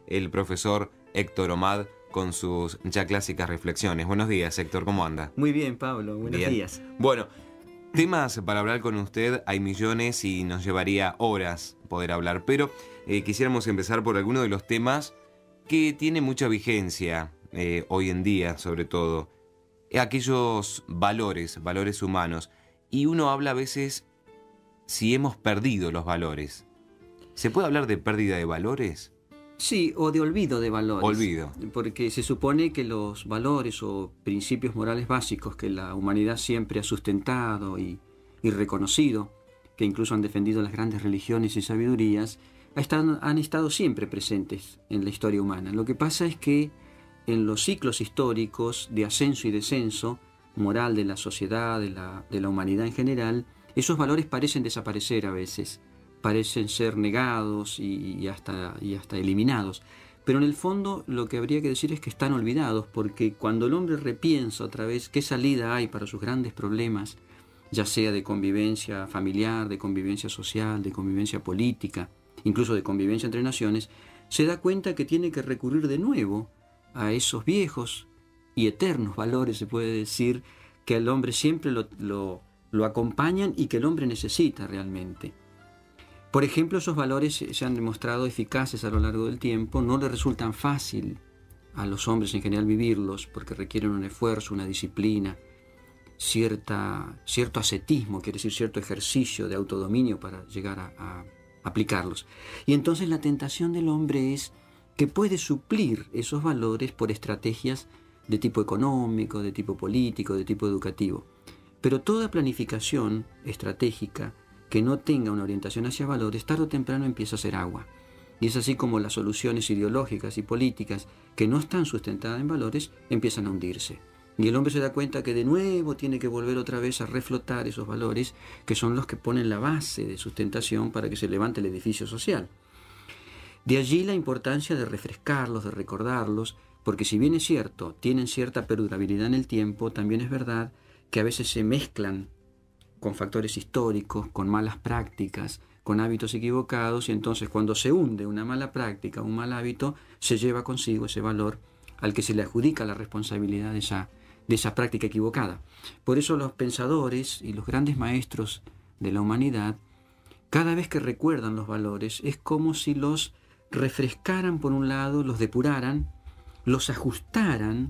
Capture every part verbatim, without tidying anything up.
el profesor Héctor Omad con sus ya clásicas reflexiones. Buenos días, Héctor, ¿cómo anda? Muy bien, Pablo, buenos Bien. días. Bueno, temas para hablar con usted hay millones y nos llevaría horas poder hablar, pero eh, quisiéramos empezar por alguno de los temas que tiene mucha vigencia eh, hoy en día, sobre todo, aquellos valores, valores humanos. Y uno habla a veces si hemos perdido los valores. ¿Se puede hablar de pérdida de valores? Sí, o de olvido de valores. Olvido. Porque se supone que los valores o principios morales básicos que la humanidad siempre ha sustentado y, y reconocido, que incluso han defendido las grandes religiones y sabidurías, están, han estado siempre presentes en la historia humana. Lo que pasa es que en los ciclos históricos de ascenso y descenso moral de la sociedad, de la, de la humanidad en general, esos valores parecen desaparecer a veces, parecen ser negados y, y, hasta, y hasta eliminados. Pero en el fondo lo que habría que decir es que están olvidados, porque cuando el hombre repiensa otra vez qué salida hay para sus grandes problemas, ya sea de convivencia familiar, de convivencia social, de convivencia política, incluso de convivencia entre naciones, se da cuenta que tiene que recurrir de nuevo a esos viejos y eternos valores, se puede decir, que al hombre siempre lo, lo, lo acompañan y que el hombre necesita realmente. Por ejemplo, esos valores se han demostrado eficaces a lo largo del tiempo, no les resultan fácil a los hombres en general vivirlos, porque requieren un esfuerzo, una disciplina, cierta, cierto ascetismo, quiere decir cierto ejercicio de autodominio para llegar a, a aplicarlos. Y entonces la tentación del hombre es que puede suplir esos valores por estrategias de tipo económico, de tipo político, de tipo educativo. Pero toda planificación estratégica que no tenga una orientación hacia valores, tarde o temprano empieza a ser agua. Y es así como las soluciones ideológicas y políticas que no están sustentadas en valores empiezan a hundirse. Y el hombre se da cuenta que de nuevo tiene que volver otra vez a reflotar esos valores que son los que ponen la base de sustentación para que se levante el edificio social. De allí la importancia de refrescarlos, de recordarlos, porque si bien es cierto, tienen cierta perdurabilidad en el tiempo, también es verdad que a veces se mezclan con factores históricos, con malas prácticas, con hábitos equivocados, y entonces cuando se hunde una mala práctica, un mal hábito, se lleva consigo ese valor al que se le adjudica la responsabilidad de esa, de esa práctica equivocada. Por eso los pensadores y los grandes maestros de la humanidad, cada vez que recuerdan los valores, es como si los refrescaran por un lado, los depuraran, los ajustaran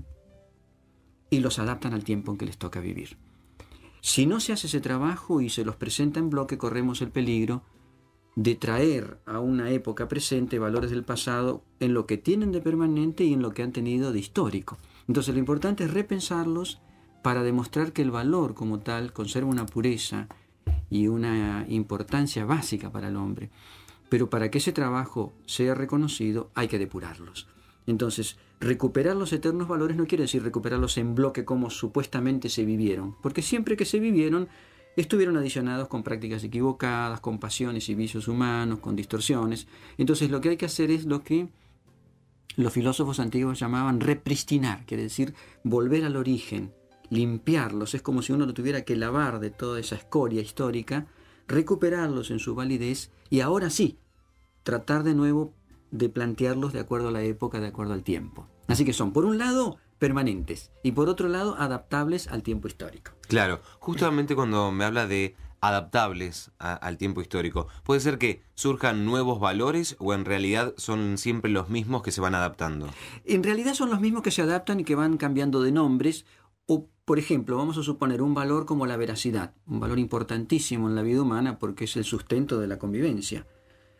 y los adaptan al tiempo en que les toca vivir. Si no se hace ese trabajo y se los presenta en bloque, corremos el peligro de traer a una época presente valores del pasado en lo que tienen de permanente y en lo que han tenido de histórico. Entonces lo importante es repensarlos para demostrar que el valor como tal conserva una pureza y una importancia básica para el hombre. Pero para que ese trabajo sea reconocido hay que depurarlos. Entonces, recuperar los eternos valores no quiere decir recuperarlos en bloque como supuestamente se vivieron, porque siempre que se vivieron estuvieron adicionados con prácticas equivocadas, con pasiones y vicios humanos, con distorsiones. Entonces lo que hay que hacer es lo que los filósofos antiguos llamaban repristinar, quiere decir volver al origen, limpiarlos. Es como si uno lo tuviera que lavar de toda esa escoria histórica, recuperarlos en su validez y ahora sí, tratar de nuevo de plantearlos de acuerdo a la época, de acuerdo al tiempo. Así que son, por un lado, permanentes y por otro lado, adaptables al tiempo histórico. Claro, justamente cuando me habla de adaptables a, al tiempo histórico, ¿puede ser que surjan nuevos valores o en realidad son siempre los mismos que se van adaptando? En realidad son los mismos que se adaptan y que van cambiando de nombres. O, por ejemplo, vamos a suponer un valor como la veracidad, un valor importantísimo en la vida humana porque es el sustento de la convivencia.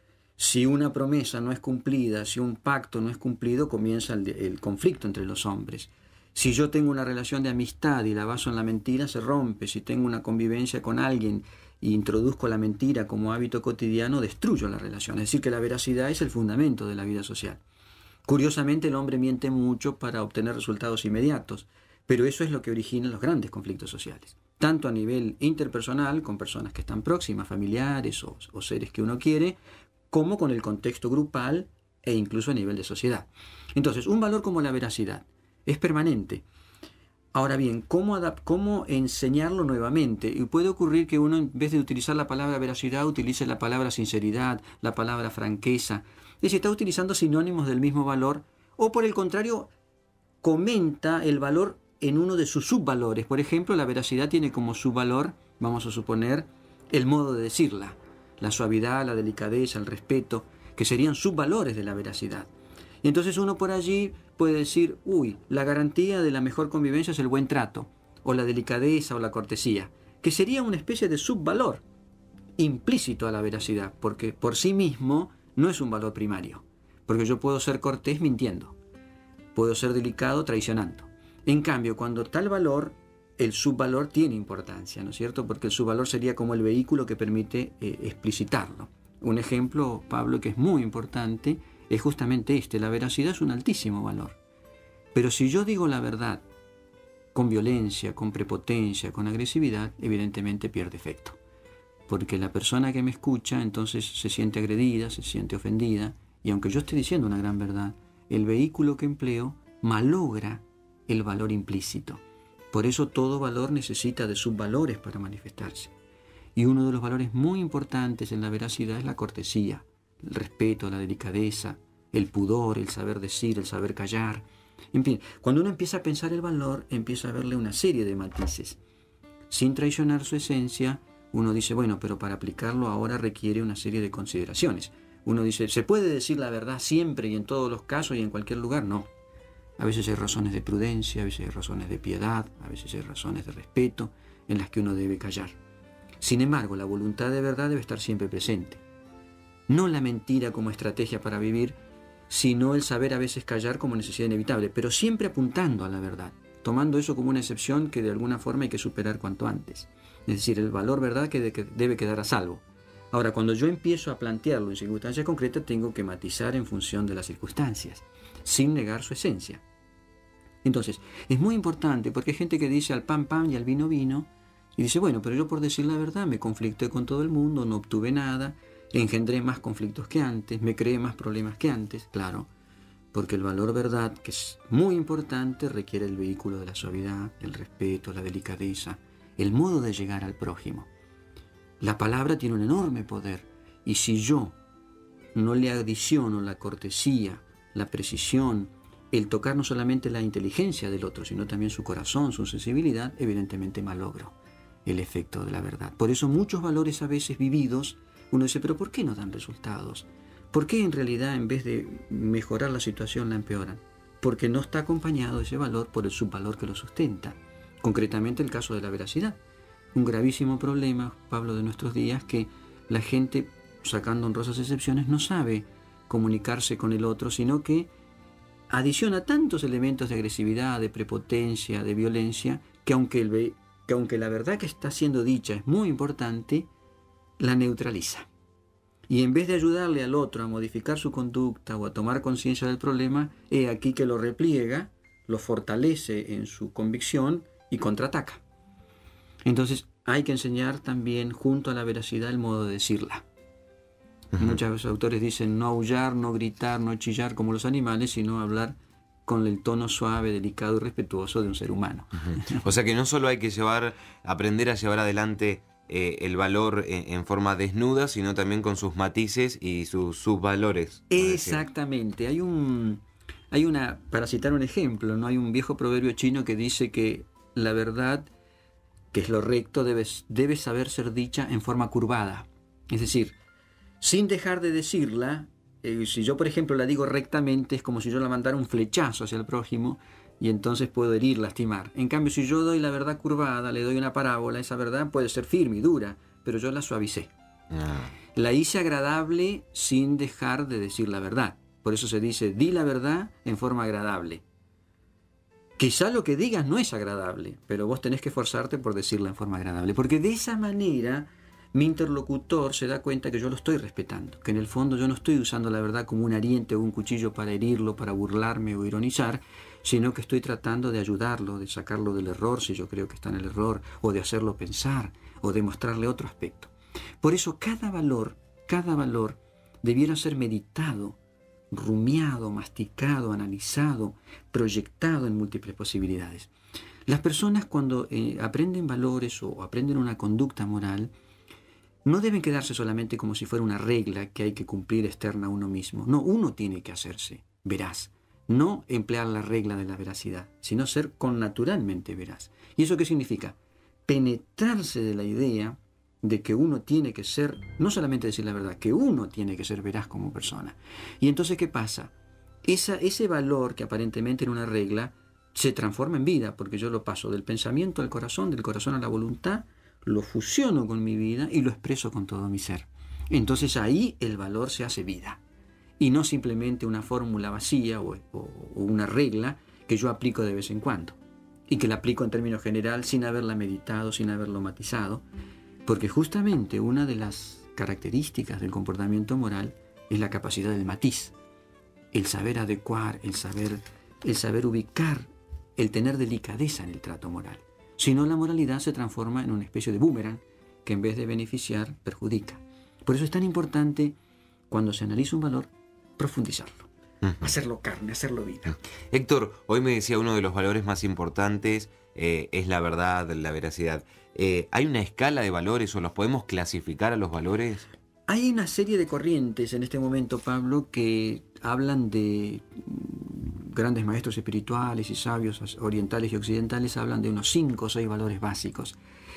Si una promesa no es cumplida, si un pacto no es cumplido, comienza el, el conflicto entre los hombres. Si yo tengo una relación de amistad y la baso en la mentira, se rompe. Si tengo una convivencia con alguien e introduzco la mentira como hábito cotidiano, destruyo la relación. Es decir, que la veracidad es el fundamento de la vida social. Curiosamente, el hombre miente mucho para obtener resultados inmediatos, pero eso es lo que origina los grandes conflictos sociales. Tanto a nivel interpersonal, con personas que están próximas, familiares o, o seres que uno quiere, como con el contexto grupal e incluso a nivel de sociedad. Entonces, un valor como la veracidad es permanente. Ahora bien, ¿cómo, ¿cómo enseñarlo nuevamente? Y puede ocurrir que uno, en vez de utilizar la palabra veracidad, utilice la palabra sinceridad, la palabra franqueza, Es decir, está utilizando sinónimos del mismo valor, o por el contrario, comenta el valor en uno de sus subvalores. Por ejemplo, la veracidad tiene como subvalor, vamos a suponer, el modo de decirla, la suavidad, la delicadeza, el respeto, que serían subvalores de la veracidad. Y entonces uno por allí puede decir, uy, la garantía de la mejor convivencia es el buen trato, o la delicadeza o la cortesía, que sería una especie de subvalor implícito a la veracidad, porque por sí mismo no es un valor primario, porque yo puedo ser cortés mintiendo, puedo ser delicado traicionando. En cambio, cuando tal valor, el subvalor tiene importancia, ¿no es cierto? Porque el subvalor sería como el vehículo que permite eh, explicitarlo. Un ejemplo, Pablo, que es muy importante, es justamente este. La veracidad es un altísimo valor. Pero si yo digo la verdad con violencia, con prepotencia, con agresividad, evidentemente pierde efecto. Porque la persona que me escucha entonces se siente agredida, se siente ofendida, y aunque yo esté diciendo una gran verdad, el vehículo que empleo malogra el valor implícito. Por eso todo valor necesita de subvalores para manifestarse. Y uno de los valores muy importantes en la veracidad es la cortesía, el respeto, la delicadeza, el pudor, el saber decir, el saber callar. En fin, cuando uno empieza a pensar el valor, empieza a verle una serie de matices. Sin traicionar su esencia, uno dice, bueno, pero para aplicarlo ahora requiere una serie de consideraciones. Uno dice, ¿se puede decir la verdad siempre y en todos los casos y en cualquier lugar? No. A veces hay razones de prudencia, a veces hay razones de piedad, a veces hay razones de respeto en las que uno debe callar. Sin embargo, la voluntad de verdad debe estar siempre presente. No la mentira como estrategia para vivir, sino el saber a veces callar como necesidad inevitable, pero siempre apuntando a la verdad, tomando eso como una excepción que de alguna forma hay que superar cuanto antes. Es decir, el valor verdad que debe quedar a salvo. Ahora, cuando yo empiezo a plantearlo en circunstancias concretas, tengo que matizar en función de las circunstancias, sin negar su esencia. Entonces, es muy importante porque hay gente que dice al pan pan y al vino vino, y dice, bueno, pero yo por decir la verdad me conflicté con todo el mundo, no obtuve nada, engendré más conflictos que antes, me creé más problemas que antes. Claro, porque el valor verdad, que es muy importante, requiere el vehículo de la suavidad, el respeto, la delicadeza, el modo de llegar al prójimo. La palabra tiene un enorme poder, y si yo no le adiciono la cortesía, la precisión, el tocar no solamente la inteligencia del otro, sino también su corazón, su sensibilidad, evidentemente malogro el efecto de la verdad. Por eso muchos valores a veces vividos, uno dice, pero ¿por qué no dan resultados? ¿Por qué en realidad en vez de mejorar la situación la empeoran? Porque no está acompañado ese valor por el subvalor que lo sustenta. Concretamente el caso de la veracidad. Un gravísimo problema, Pablo, de nuestros días, que la gente, sacando honrosas excepciones, no sabe comunicarse con el otro, sino que adiciona tantos elementos de agresividad, de prepotencia, de violencia, que aunque, el, que aunque la verdad que está siendo dicha es muy importante, la neutraliza. Y en vez de ayudarle al otro a modificar su conducta o a tomar conciencia del problema, he aquí que lo repliega, lo fortalece en su convicción y contraataca. Entonces hay que enseñar también junto a la veracidad el modo de decirla. Uh-huh. Muchos autores dicen no aullar, no gritar, no chillar como los animales, sino hablar con el tono suave, delicado y respetuoso de un ser humano. Uh-huh. O sea que no solo hay que llevar, aprender a llevar adelante eh, el valor en, en forma desnuda, sino también con sus matices y sus, sus valores. Exactamente. Hay un, hay una, para citar un ejemplo, ¿no? Hay un viejo proverbio chino que dice que la verdad, que es lo recto, debe, debe saber ser dicha en forma curvada. Es decir, sin dejar de decirla, eh, si yo por ejemplo la digo rectamente, es como si yo la mandara un flechazo hacia el prójimo y entonces puedo herir, lastimar. En cambio, si yo doy la verdad curvada, le doy una parábola, esa verdad puede ser firme y dura, pero yo la suavicé. Ah. La hice agradable sin dejar de decir la verdad. Por eso se dice, di la verdad en forma agradable. Quizá lo que digas no es agradable, pero vos tenés que esforzarte por decirla en forma agradable, porque de esa manera mi interlocutor se da cuenta que yo lo estoy respetando, que en el fondo yo no estoy usando la verdad como un ariete o un cuchillo para herirlo, para burlarme o ironizar, sino que estoy tratando de ayudarlo, de sacarlo del error si yo creo que está en el error, o de hacerlo pensar, o de mostrarle otro aspecto. Por eso cada valor, cada valor debiera ser meditado, rumiado, masticado, analizado, proyectado en múltiples posibilidades. Las personas cuando eh, aprenden valores o aprenden una conducta moral, no deben quedarse solamente como si fuera una regla que hay que cumplir externa a uno mismo. No, uno tiene que hacerse veraz. No emplear la regla de la veracidad, sino ser connaturalmente veraz. ¿Y eso qué significa? Penetrarse de la idea de que uno tiene que ser, no solamente decir la verdad, que uno tiene que ser veraz como persona. Y entonces, ¿qué pasa? Esa, ese valor que aparentemente era una regla se transforma en vida, porque yo lo paso del pensamiento al corazón, del corazón a la voluntad, lo fusiono con mi vida y lo expreso con todo mi ser. Entonces ahí el valor se hace vida. Y no simplemente una fórmula vacía o, o, o una regla que yo aplico de vez en cuando. Y que la aplico en términos general sin haberla meditado, sin haberlo matizado. Porque justamente una de las características del comportamiento moral es la capacidad del matiz. El saber adecuar, el saber, el saber ubicar, el tener delicadeza en el trato moral. Si no, la moralidad se transforma en una especie de boomerang que en vez de beneficiar, perjudica. Por eso es tan importante, cuando se analiza un valor, profundizarlo. Uh-huh. Hacerlo carne, hacerlo vida. Héctor, hoy me decía uno de los valores más importantes eh, es la verdad, la veracidad. Eh, ¿Hay una escala de valores o los podemos clasificar a los valores? Hay una serie de corrientes en este momento, Pablo, que hablan de grandes maestros espirituales y sabios orientales y occidentales, hablan de unos cinco o seis valores básicos.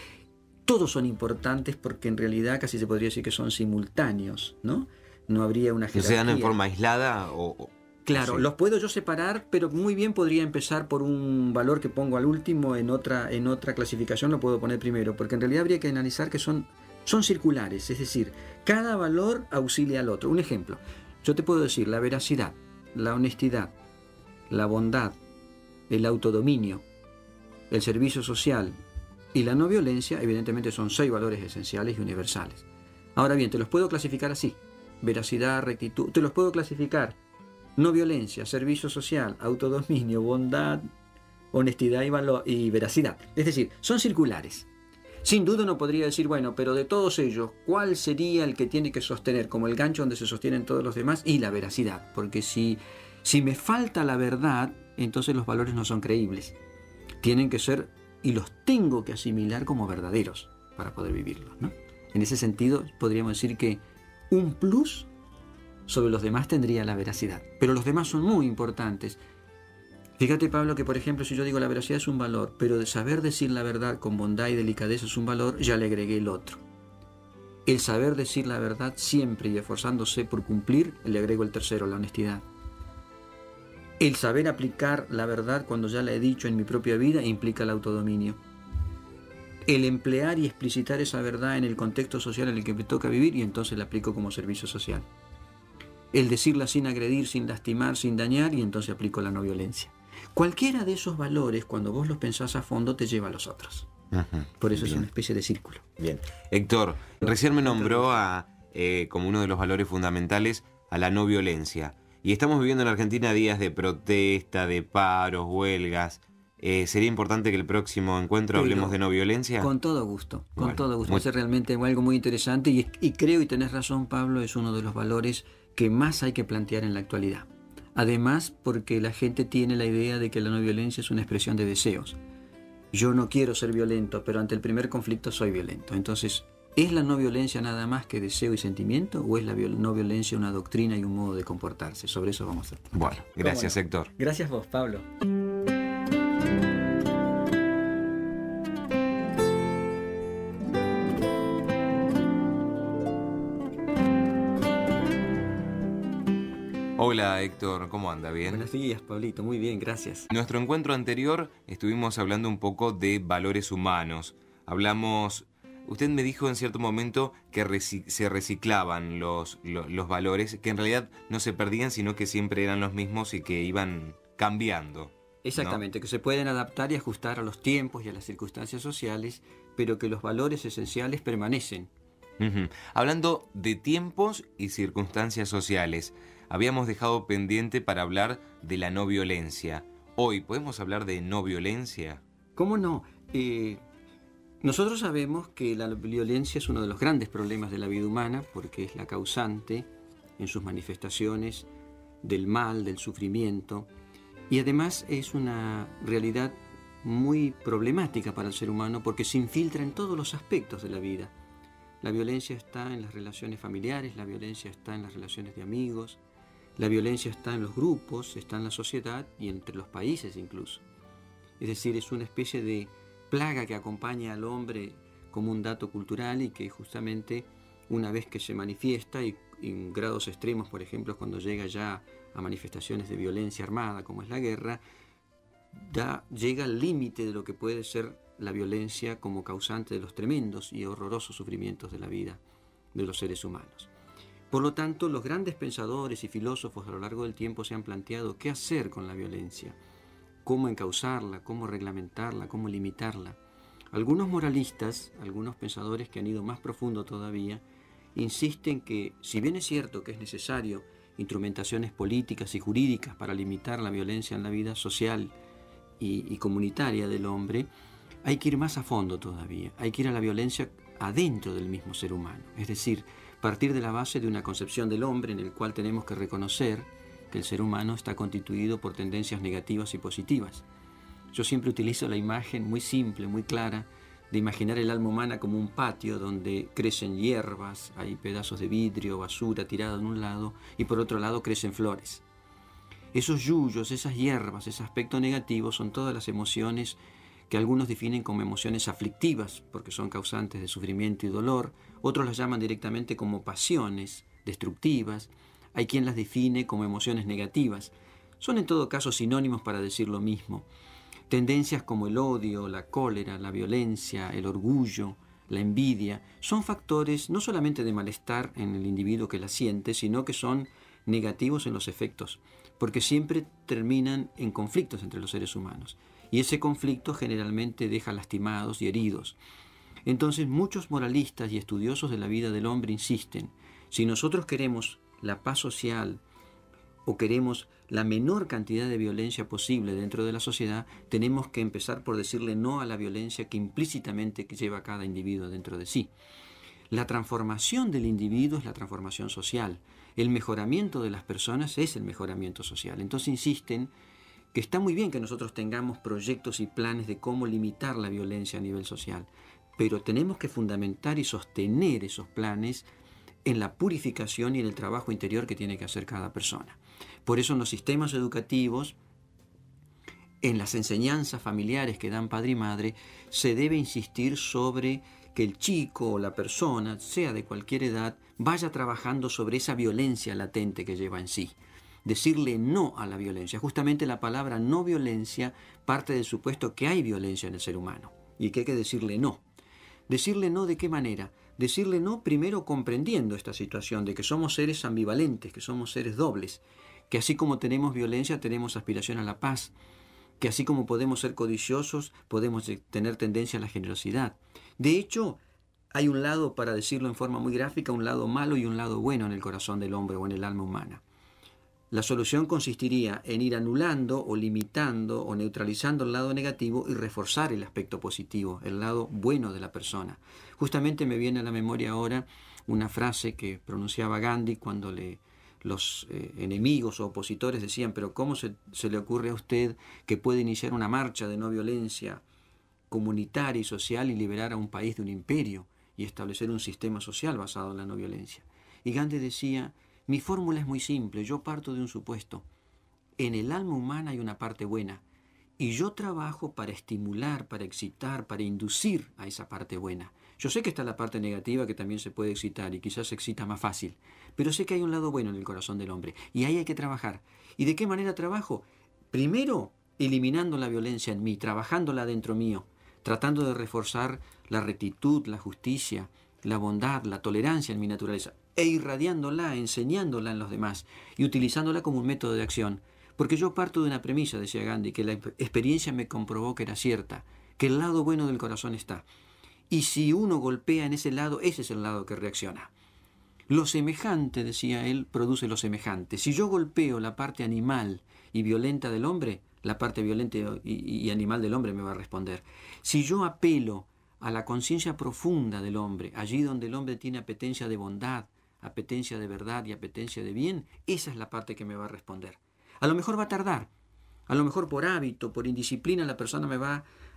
Todos son importantes porque en realidad casi se podría decir que son simultáneos, ¿no? No habría una jerarquía. ¿Que se dan en forma aislada o...? Claro, o sí? Los puedo yo separar, pero muy bien podría empezar por un valor que pongo al último, en otra, en otra clasificación lo puedo poner primero, porque en realidad habría que analizar que son, son circulares, es decir, cada valor auxilia al otro. Un ejemplo, yo te puedo decir la veracidad, la honestidad, la bondad, el autodominio, el servicio social y la no violencia, evidentemente son seis valores esenciales y universales. Ahora bien, te los puedo clasificar así: veracidad, rectitud, te los puedo clasificar: no violencia, servicio social, autodominio, bondad, honestidad y, valor, y veracidad. Es decir, son circulares. Sin duda uno podría decir, bueno, pero de todos ellos, ¿cuál sería el que tiene que sostener como el gancho donde se sostienen todos los demás? Y la veracidad, porque si, si me falta la verdad, entonces los valores no son creíbles. Tienen que ser, y los tengo que asimilar como verdaderos para poder vivirlos, ¿no? En ese sentido, podríamos decir que un plus sobre los demás tendría la veracidad. Pero los demás son muy importantes. Fíjate, Pablo, que por ejemplo, si yo digo la veracidad es un valor, pero de saber decir la verdad con bondad y delicadeza es un valor, ya le agregué el otro. El saber decir la verdad siempre y esforzándose por cumplir, le agrego el tercero, la honestidad. El saber aplicar la verdad cuando ya la he dicho en mi propia vida implica el autodominio. El emplear y explicitar esa verdad en el contexto social en el que me toca vivir, y entonces la aplico como servicio social. El decirla sin agredir, sin lastimar, sin dañar, y entonces aplico la no violencia. Cualquiera de esos valores, cuando vos los pensás a fondo, te lleva a los otros. Uh-huh. Por eso Bien. Es una especie de círculo. Bien. Héctor, recién me nombró a, eh, como uno de los valores fundamentales a la no violencia. Y estamos viviendo en Argentina días de protesta, de paros, huelgas. Eh, ¿Sería importante que el próximo encuentro Pero, hablemos de no violencia? Con todo gusto, con bueno, todo gusto. Muy... Es realmente algo muy interesante y, y creo, y tenés razón, Pablo, es uno de los valores que más hay que plantear en la actualidad. Además, porque la gente tiene la idea de que la no violencia es una expresión de deseos. Yo no quiero ser violento, pero ante el primer conflicto soy violento. Entonces, ¿es la no violencia nada más que deseo y sentimiento? ¿O es la no violencia una doctrina y un modo de comportarse? Sobre eso vamos a tratar. Bueno, gracias, no? Héctor. Gracias vos, Pablo. Hola Héctor, ¿cómo anda? ¿Bien? Buenos días, Pablito, muy bien, gracias. En nuestro encuentro anterior estuvimos hablando un poco de valores humanos. Hablamos, usted me dijo en cierto momento que reci- se reciclaban los, los, los valores, que en realidad no se perdían, sino que siempre eran los mismos y que iban cambiando. Exactamente, ¿no? Que se pueden adaptar y ajustar a los tiempos y a las circunstancias sociales, pero que los valores esenciales permanecen. Uh-huh. Hablando de tiempos y circunstancias sociales, habíamos dejado pendiente para hablar de la no violencia. Hoy, ¿podemos hablar de no violencia? ¿Cómo no? Eh, nosotros sabemos que la violencia es uno de los grandes problemas de la vida humana porque es la causante en sus manifestaciones del mal, del sufrimiento, y además es una realidad muy problemática para el ser humano porque se infiltra en todos los aspectos de la vida. La violencia está en las relaciones familiares, la violencia está en las relaciones de amigos, la violencia está en los grupos, está en la sociedad y entre los países incluso. Es decir, es una especie de plaga que acompaña al hombre como un dato cultural y que justamente una vez que se manifiesta y en grados extremos, por ejemplo, cuando llega ya a manifestaciones de violencia armada como es la guerra, da, llega al límite de lo que puede ser la violencia como causante de los tremendos y horrorosos sufrimientos de la vida de los seres humanos. Por lo tanto, los grandes pensadores y filósofos a lo largo del tiempo se han planteado qué hacer con la violencia, cómo encauzarla, cómo reglamentarla, cómo limitarla. Algunos moralistas, algunos pensadores que han ido más profundo todavía, insisten que, si bien es cierto que es necesario instrumentaciones políticas y jurídicas para limitar la violencia en la vida social y, y comunitaria del hombre, hay que ir más a fondo todavía, hay que ir a la violencia adentro del mismo ser humano, es decir, partir de la base de una concepción del hombre en el cual tenemos que reconocer que el ser humano está constituido por tendencias negativas y positivas. Yo siempre utilizo la imagen muy simple, muy clara, de imaginar el alma humana como un patio donde crecen hierbas, hay pedazos de vidrio, basura tirada en un lado y por otro lado crecen flores. Esos yuyos, esas hierbas, ese aspecto negativo son todas las emociones que algunos definen como emociones aflictivas porque son causantes de sufrimiento y dolor, otros las llaman directamente como pasiones destructivas, hay quien las define como emociones negativas. Son en todo caso sinónimos para decir lo mismo. Tendencias como el odio, la cólera, la violencia, el orgullo, la envidia, son factores no solamente de malestar en el individuo que las siente, sino que son negativos en los efectos, porque siempre terminan en conflictos entre los seres humanos. Y ese conflicto generalmente deja lastimados y heridos. Entonces muchos moralistas y estudiosos de la vida del hombre insisten, si nosotros queremos la paz social o queremos la menor cantidad de violencia posible dentro de la sociedad, tenemos que empezar por decirle no a la violencia que implícitamente lleva cada individuo dentro de sí. La transformación del individuo es la transformación social. El mejoramiento de las personas es el mejoramiento social. Entonces insisten que está muy bien que nosotros tengamos proyectos y planes de cómo limitar la violencia a nivel social, pero tenemos que fundamentar y sostener esos planes en la purificación y en el trabajo interior que tiene que hacer cada persona. Por eso en los sistemas educativos, en las enseñanzas familiares que dan padre y madre, se debe insistir sobre que el chico o la persona, sea de cualquier edad, vaya trabajando sobre esa violencia latente que lleva en sí. Decirle no a la violencia. Justamente la palabra no violencia parte del supuesto que hay violencia en el ser humano y que hay que decirle no. ¿Decirle no de qué manera? Decirle no primero comprendiendo esta situación de que somos seres ambivalentes, que somos seres dobles, que así como tenemos violencia tenemos aspiración a la paz, que así como podemos ser codiciosos podemos tener tendencia a la generosidad. De hecho, hay un lado, para decirlo en forma muy gráfica, un lado malo y un lado bueno en el corazón del hombre o en el alma humana. La solución consistiría en ir anulando o limitando o neutralizando el lado negativo y reforzar el aspecto positivo, el lado bueno de la persona. Justamente me viene a la memoria ahora una frase que pronunciaba Gandhi cuando le, los eh, enemigos o opositores decían, pero ¿cómo se, se le ocurre a usted que puede iniciar una marcha de no violencia comunitaria y social y liberar a un país de un imperio y establecer un sistema social basado en la no violencia? Y Gandhi decía, mi fórmula es muy simple, yo parto de un supuesto. En el alma humana hay una parte buena y yo trabajo para estimular, para excitar, para inducir a esa parte buena. Yo sé que está la parte negativa que también se puede excitar y quizás se excita más fácil, pero sé que hay un lado bueno en el corazón del hombre y ahí hay que trabajar. ¿Y de qué manera trabajo? Primero, eliminando la violencia en mí, trabajándola dentro mío, tratando de reforzar la rectitud, la justicia, la bondad, la tolerancia en mi naturaleza, e irradiándola, enseñándola en los demás y utilizándola como un método de acción. Porque yo parto de una premisa, decía Gandhi, que la experiencia me comprobó que era cierta, que el lado bueno del corazón está. Y si uno golpea en ese lado, ese es el lado que reacciona. Lo semejante, decía él, produce lo semejante. Si yo golpeo la parte animal y violenta del hombre, la parte violenta y, y animal del hombre me va a responder. Si yo apelo a la conciencia profunda del hombre, allí donde el hombre tiene apetencia de bondad, apetencia de verdad y apetencia de bien, esa es la parte que me va a responder. A lo mejor va a tardar, a lo mejor por hábito, por indisciplina, la persona me va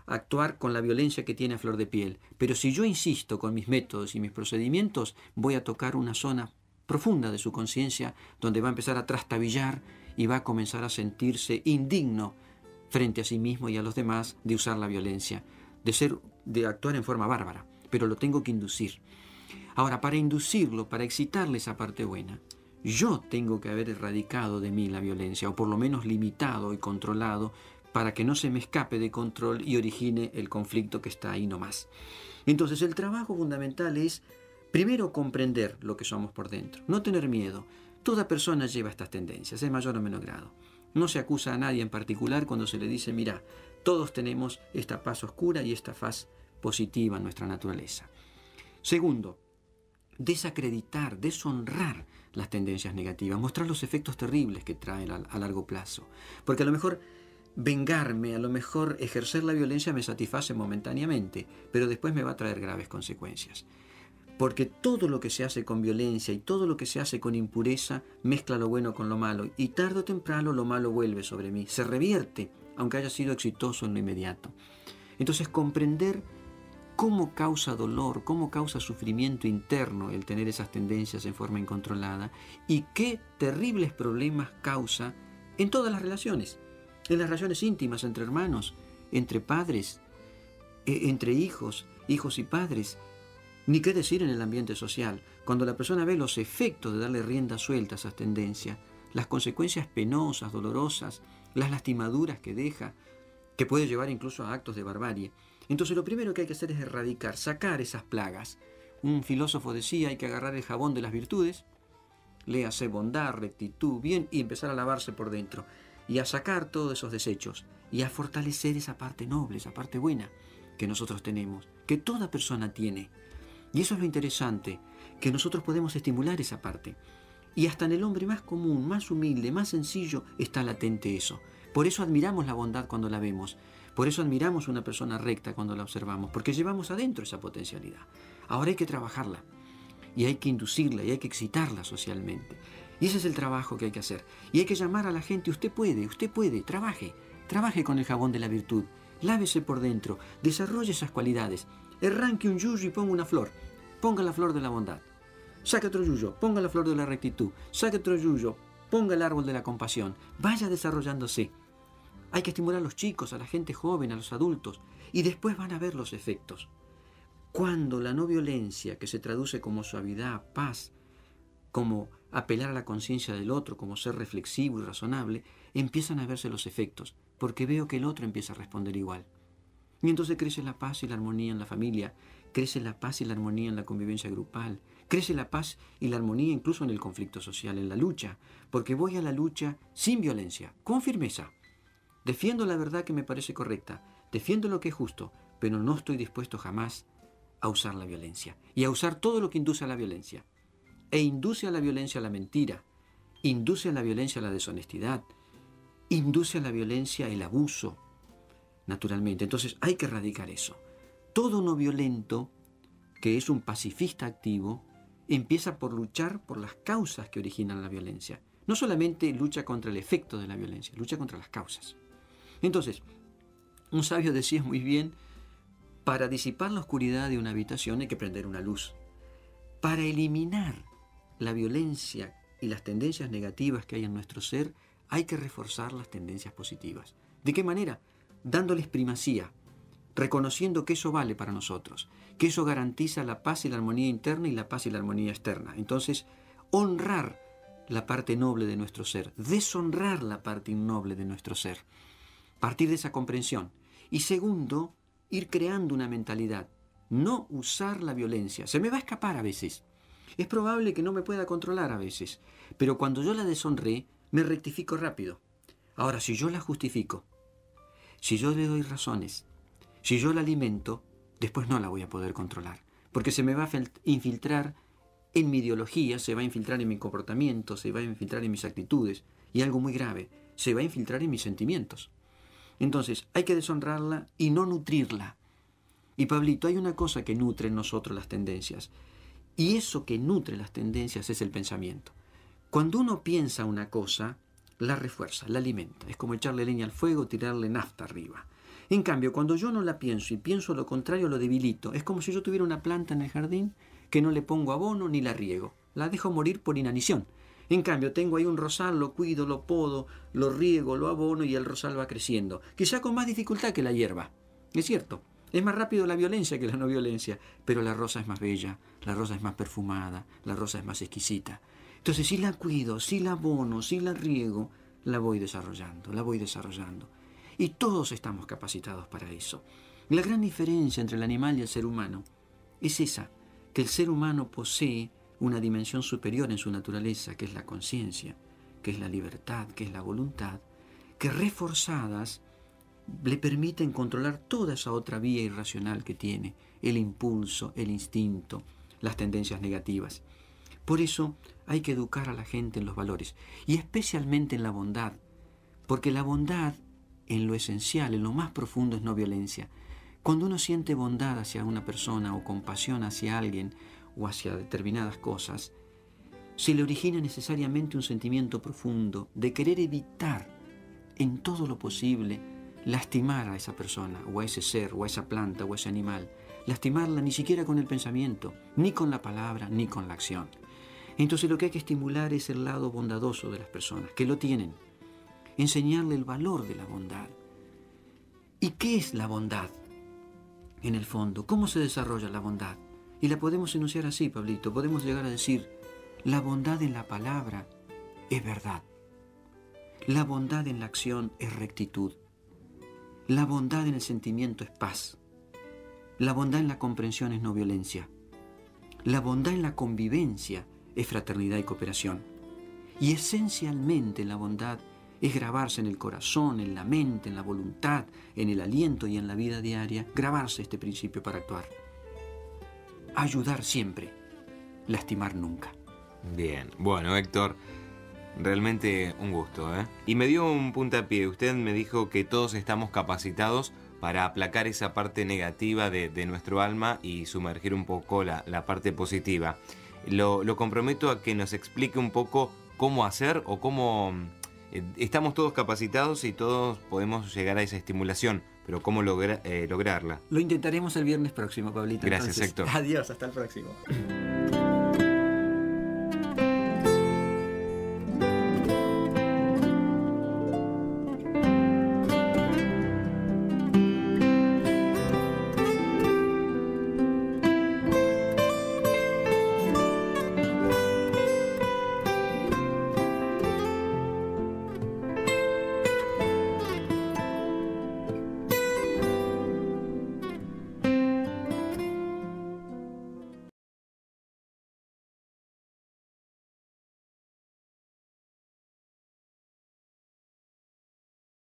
actuar con la violencia que tiene a flor de piel. Pero si yo insisto con mis métodos y mis procedimientos, voy a tocar una zona profunda de su conciencia donde va a empezar a trastabillar y va a comenzar a sentirse indigno frente a sí mismo y a los demás de usar la violencia, de ser, de actuar en forma bárbara. Pero lo tengo que inducir. Ahora, para inducirlo, para excitarle esa parte buena, yo tengo que haber erradicado de mí la violencia, o por lo menos limitado y controlado, para que no se me escape de control y origine el conflicto que está ahí nomás. Entonces, el trabajo fundamental es, primero, comprender lo que somos por dentro, no tener miedo. Toda persona lleva estas tendencias, en mayor o menor grado. No se acusa a nadie en particular cuando se le dice, mira, todos tenemos esta faz oscura y esta faz positiva en nuestra naturaleza. Segundo, desacreditar, deshonrar las tendencias negativas, mostrar los efectos terribles que traen a, a largo plazo. Porque a lo mejor vengarme, a lo mejor ejercer la violencia me satisface momentáneamente, pero después me va a traer graves consecuencias. Porque todo lo que se hace con violencia y todo lo que se hace con impureza mezcla lo bueno con lo malo, y tarde o temprano lo malo vuelve sobre mí, se revierte, aunque haya sido exitoso en lo inmediato. Entonces, comprender cómo causa dolor, cómo causa sufrimiento interno el tener esas tendencias en forma incontrolada, y qué terribles problemas causa en todas las relaciones, en las relaciones íntimas entre hermanos, entre padres, eh, entre hijos, hijos y padres, ni qué decir en el ambiente social. Cuando la persona ve los efectos de darle rienda suelta a esas tendencias, las consecuencias penosas, dolorosas, las lastimaduras que deja, que puede llevar incluso a actos de barbarie. Entonces lo primero que hay que hacer es erradicar, sacar esas plagas. Un filósofo decía, hay que agarrar el jabón de las virtudes, léase bondad, rectitud, bien, y empezar a lavarse por dentro, y a sacar todos esos desechos, y a fortalecer esa parte noble, esa parte buena que nosotros tenemos, que toda persona tiene. Y eso es lo interesante, que nosotros podemos estimular esa parte. Y hasta en el hombre más común, más humilde, más sencillo, está latente eso. Por eso admiramos la bondad cuando la vemos. Por eso admiramos una persona recta cuando la observamos, porque llevamos adentro esa potencialidad. Ahora hay que trabajarla, y hay que inducirla, y hay que excitarla socialmente. Y ese es el trabajo que hay que hacer. Y hay que llamar a la gente, usted puede, usted puede, trabaje. Trabaje con el jabón de la virtud, lávese por dentro, desarrolle esas cualidades. Arranque un yuyo y ponga una flor, ponga la flor de la bondad. Saque otro yuyo, ponga la flor de la rectitud. Saque otro yuyo, ponga el árbol de la compasión. Vaya desarrollándose. Hay que estimular a los chicos, a la gente joven, a los adultos, y después van a ver los efectos. Cuando la no violencia, que se traduce como suavidad, paz, como apelar a la conciencia del otro, como ser reflexivo y razonable, empiezan a verse los efectos, porque veo que el otro empieza a responder igual. Y entonces crece la paz y la armonía en la familia, crece la paz y la armonía en la convivencia grupal, crece la paz y la armonía incluso en el conflicto social, en la lucha, porque voy a la lucha sin violencia, con firmeza. Defiendo la verdad que me parece correcta, defiendo lo que es justo, pero no estoy dispuesto jamás a usar la violencia y a usar todo lo que induce a la violencia. E induce a la violencia la mentira, induce a la violencia la deshonestidad, induce a la violencia el abuso, naturalmente. Entonces hay que erradicar eso. Todo no violento, que es un pacifista activo, empieza por luchar por las causas que originan la violencia. No solamente lucha contra el efecto de la violencia, lucha contra las causas. Entonces, un sabio decía muy bien, para disipar la oscuridad de una habitación hay que prender una luz. Para eliminar la violencia y las tendencias negativas que hay en nuestro ser, hay que reforzar las tendencias positivas. ¿De qué manera? Dándoles primacía, reconociendo que eso vale para nosotros, que eso garantiza la paz y la armonía interna y la paz y la armonía externa. Entonces, honrar la parte noble de nuestro ser, deshonrar la parte innoble de nuestro ser. Partir de esa comprensión. Y segundo, ir creando una mentalidad. No usar la violencia. Se me va a escapar a veces. Es probable que no me pueda controlar a veces. Pero cuando yo la deshonré, me rectifico rápido. Ahora, si yo la justifico, si yo le doy razones, si yo la alimento, después no la voy a poder controlar. Porque se me va a infiltrar en mi ideología, se va a infiltrar en mi comportamiento, se va a infiltrar en mis actitudes. Y algo muy grave, se va a infiltrar en mis sentimientos. Entonces, hay que deshonrarla y no nutrirla. Y Pablito, hay una cosa que nutre en nosotros las tendencias. Y eso que nutre las tendencias es el pensamiento. Cuando uno piensa una cosa, la refuerza, la alimenta. Es como echarle leña al fuego, tirarle nafta arriba. En cambio, cuando yo no la pienso y pienso lo contrario, lo debilito. Es como si yo tuviera una planta en el jardín que no le pongo abono ni la riego. La dejo morir por inanición. En cambio, tengo ahí un rosal, lo cuido, lo podo, lo riego, lo abono y el rosal va creciendo. Quizá con más dificultad que la hierba. Es cierto. Es más rápido la violencia que la no violencia, pero la rosa es más bella, la rosa es más perfumada, la rosa es más exquisita. Entonces, si la cuido, si la abono, si la riego, la voy desarrollando, la voy desarrollando. Y todos estamos capacitados para eso. La gran diferencia entre el animal y el ser humano es esa, que el ser humano posee una dimensión superior en su naturaleza, que es la conciencia, que es la libertad, que es la voluntad, que reforzadas le permiten controlar toda esa otra vía irracional que tiene, el impulso, el instinto, las tendencias negativas. Por eso hay que educar a la gente en los valores, y especialmente en la bondad, porque la bondad, en lo esencial, en lo más profundo, es no violencia. Cuando uno siente bondad hacia una persona o compasión hacia alguien o hacia determinadas cosas, se le origina necesariamente un sentimiento profundo de querer evitar en todo lo posible lastimar a esa persona o a ese ser o a esa planta o a ese animal, lastimarla ni siquiera con el pensamiento, ni con la palabra, ni con la acción. Entonces lo que hay que estimular es el lado bondadoso de las personas, que lo tienen, enseñarle el valor de la bondad. ¿Y qué es la bondad? En el fondo, ¿cómo se desarrolla la bondad? Y la podemos enunciar así, Pablito, podemos llegar a decir, la bondad en la palabra es verdad. La bondad en la acción es rectitud. La bondad en el sentimiento es paz. La bondad en la comprensión es no violencia. La bondad en la convivencia es fraternidad y cooperación. Y esencialmente la bondad es grabarse en el corazón, en la mente, en la voluntad, en el aliento y en la vida diaria, grabarse este principio para actuar. Ayudar siempre, lastimar nunca. Bien, bueno, Héctor, realmente un gusto, ¿eh? Y me dio un puntapié. Usted me dijo que todos estamos capacitados para aplacar esa parte negativa de, de nuestro alma y sumergir un poco la, la parte positiva. Lo, lo comprometo a que nos explique un poco cómo hacer o cómo... Eh, estamos todos capacitados y todos podemos llegar a esa estimulación, pero cómo logra, eh, lograrla. Lo intentaremos el viernes próximo, Pablito. Gracias, Entonces, Héctor. Adiós, hasta el próximo.